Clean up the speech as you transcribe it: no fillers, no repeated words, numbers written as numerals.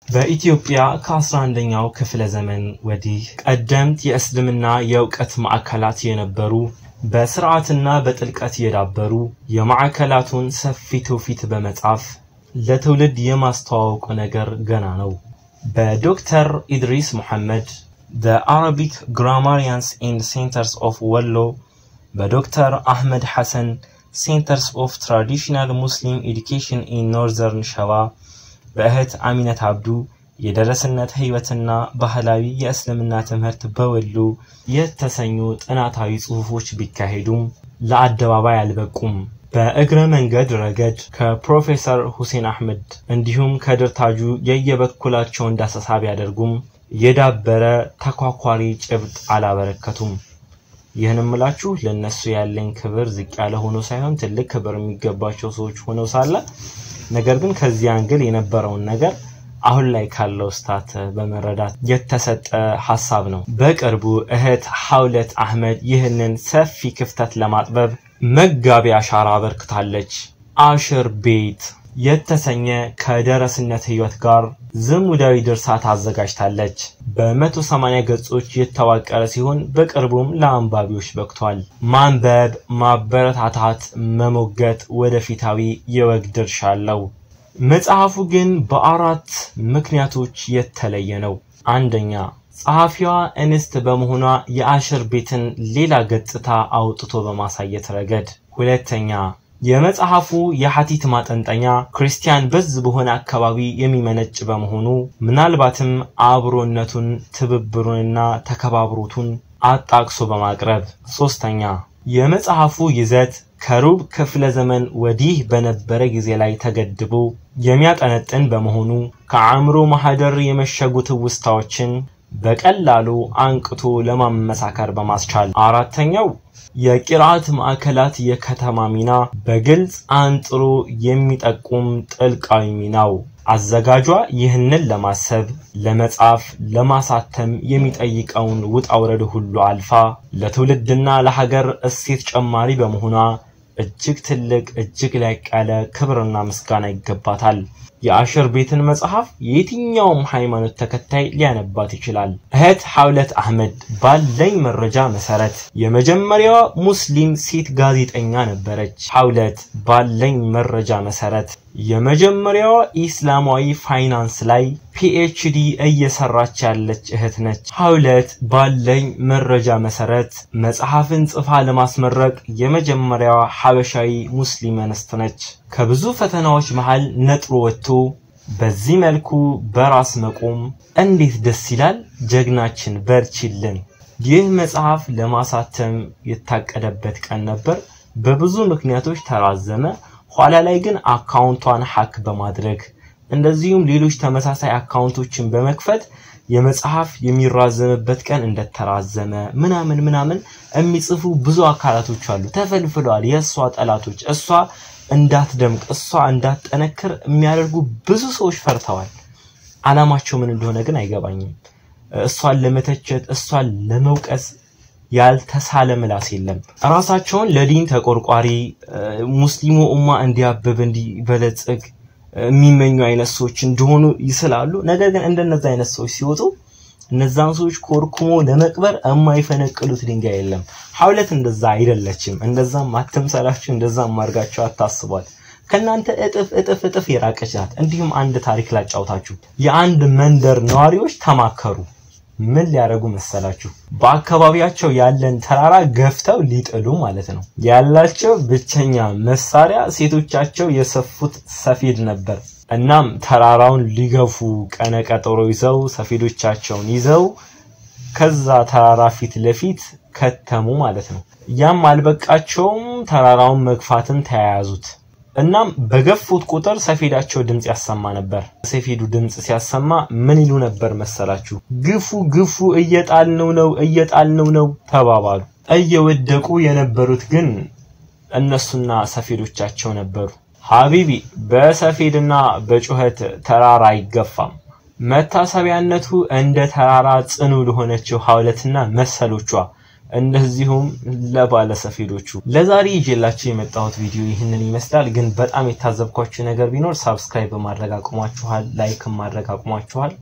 በኢትዮጵያ ከ11ኛው ክፍለ ዘመን ወዲህ ቀደምት የእስልምና የእውቀት ማዕከላት የነበሩ በስርዓትና በጥልቀት የዳበሩ የማዕከላቱን ሰፊ ትውፊት በመጻፍ ለትውልድ የማስተዋወቁ ነገር ገና ነው። በዶክተር ኢድሪስ መሐመድ The Arabic Grammarians and Centers of Wallo በዶክተር አህመድ ሐሰን Centers of Traditional Muslim Education in Northern Shaba በእህት አሚነት አብዱ የደረስነት ህይወትና ባህላዊ የእስልምና ትምህርት በወሎ የተሰኙ ጥናታዊ ጽሁፎች ቢካሄዱም ለአደባባይ አልበቁም። በእግረ መንገድ ረገድ ከፕሮፌሰር ሁሴን አህመድ እንዲሁም ከድርታጁ የየበኩላቸው እንዳሰሳብ ያደርጉም የዳበረ ተኳኳሪ ጭብጥ አላበረከቱም። ይህንም ምላችሁ ለነሱ ያለኝ ክብር ዝቅ ያለ ሆኖ ሳይሆን ትልቅ ክብር የሚገባቸው ሰዎች ሆነው ሳለ ነገር ግን ከዚህ አንግል የነበረው ነገር አሁን ላይ ካለው ስታት በመረዳት የተሰጠ ሐሳብ ነው። በቅርቡ እህት ሐውለት አህመድ ይህንን ሰፊ ክፍተት ለማጥበብ መጋቢ አሻራ አበርክታለች። አሽር ቤት የተሰኘ ከደረስነት ህይወት ጋር ዘሙዳዊ ድርሳት አዘጋጅታለች። በ180 ገጾች የተዋቀረ ሲሆን በቅርቡም ለአንባቢዎች በቅቷል። ማንበብ፣ ማበረታታት፣ መሞገት ወደፊታዊ የወግ ድርሻ አለው። መጽሐፉ ግን በአራት ምክንያቶች የተለየ ነው። አንደኛ ጸሐፊዋ እንስት በመሆኗ የአሽር ቤትን ሌላ ገጽታ አውጥቶ በማሳየት ረገድ። ሁለተኛ የመጽሐፉ የሐቲት ማጠንጠኛ ክርስቲያን በዝ በሆነ አካባቢ የሚመነጭ በመሆኑ ምናልባትም አብሮነቱን ትብብሩንና ተከባብሮቱን አጣቅሶ በማቅረብ። ሶስተኛ የመጽሐፉ ይዘት ከሩብ ክፍለ ዘመን ወዲህ በነበረ ጊዜ ላይ ተገድቦ የሚያጠነጥን በመሆኑ ከአእምሮ ማህደር የመሸጉት ውስታዎችን በቀላሉ አንቅቶ ለማመሳከር በማስቻል። አራተኛው የቂራአት ማዕከላት የከተማ ሚና በግልጽ አንጥሮ የሚጠቁም ጥልቃዊ ሚናው። አዘጋጇ ይህንን ለማሰብ ለመጻፍ ለማሳተም የሚጠይቀውን ውጣውረድ ሁሉ አልፋ ለትውልድና ለሀገር እሴት ጨማሪ በመሆኗ እጅግ ትልቅ እጅግ ላይቃለ ክብርና ምስጋና ይገባታል። የአሽር ቤትን መጽሐፍ የትኛውም ሃይማኖት ተከታይ ሊያነባት ይችላል። እህት ሐውለት አህመድ ባለኝ መረጃ መሰረት የመጀመሪያዋ ሙስሊም ሴት ጋዜጠኛ ነበረች። ሐውለት ባለኝ መረጃ መሰረት የመጀመሪያዋ ኢስላማዊ ፋይናንስ ላይ PhD እየሰራች ያለች እህት ነች። ሐውለት ባለኝ መረጃ መሰረት መጽሐፍን ጽፋ ለማስመረቅ የመጀመሪያዋ ሐበሻዊ ሙስሊም እንስት ነች። ከብዙ ፈተናዎች መሃል ነጥሮ ወጥቶ በዚህ መልኩ በራስ መቆም እንዴት ደስ ይላል። ጀግናችን በርቺልን። ይህ መጽሐፍ ለማሳተም የታቀደበት ቀን ነበር። በብዙ ምክንያቶች ተራዘመ። ኋላ ላይ ግን አካውንቷን ሀክ በማድረግ እንደዚሁም ሌሎች ተመሳሳይ አካውንቶችን በመክፈት የመጽሐፍ የሚራዘምበት ቀን እንደተራዘመ ምናምን የሚጽፉ ብዙ አካላቶች አሉ ተፈልፍለዋል። የሷ ጠላቶች እሷ እንዳትደምቅ እሷ እንዳትጠነክር የሚያደርጉ ብዙ ሰዎች ፈርተዋል። አላማቸው ምን እንደሆነ ግን አይገባኝም። እሷን ለመተቸት እሷን ለመውቀስ ያልተሳለ ምላስ የለም። ራሳቸውን ለዲን ተቆርቋሪ ሙስሊሙ ኡማ እንዲያብብ እንዲበለጽግ የሚመኙ አይነት ሰዎች እንደሆኑ ይስላሉ። ነገር ግን እንደነዛ አይነት ሰዎች ሲወጡ እነዛን ሰዎች ኮርኩሞ ለመቅበር የማይፈነቅሉት ድንጋይ የለም። ሐውለት እንደዛ አይደለችም። እንደዛም አትምሰላችሁ፣ እንደዛም ማርጋቸው አታስቧል። ከናንተ እጥፍ የራቀች ናት። እንዲሁም አንድ ታሪክ ላጫውታችሁ። የአንድ መንደር ነዋሪዎች ተማከሩ። ምን ሊያረጉ መሰላችሁ? በአካባቢያቸው ያለን ተራራ ገፍተው ሊጥሉ ማለት ነው። ያላቸው ብቸኛ መሳሪያ ሴቶቻቸው የሰፉት ሰፌድ ነበር። እናም ተራራውን ሊገፉ ቀነቀጠሮ ይዘው ሰፌዶቻቸውን ይዘው ከዛ ተራራ ፊት ለፊት ከተሙ ማለት ነው። ያም አልበቃቸውም፣ ተራራውን መግፋትን ተያያዙት። እናም በገፉት ቁጥር ሰፌዳቸው ድምጽ ያሰማ ነበር። ሰፌዱ ድምጽ ሲያሰማ ምን ይሉ ነበር መሰላችሁ? ግፉ እየጣልነው ነው ተባባሉ። እየወደቁ የነበሩት ግን እነሱና ሰፌዶቻቸው ነበሩ። ሐቢቢ በሰፌድና በጩኸት ተራራ አይገፋም። መታሰቢያነቱ እንደ ተራራ ጽኑ ለሆነችው ሐውለትና መሰሎቿ እንደዚሁም ለባለ ሰፌዶቹ ለዛሬ ይዤላችሁ የመጣሁት ቪዲዮ ይህንን ይመስላል ግን በጣም የታዘብኳችሁ ነገር ቢኖር ሰብስክራይብ ማድረግ አቁማችኋል ላይክ ማድረግ አቁማችኋል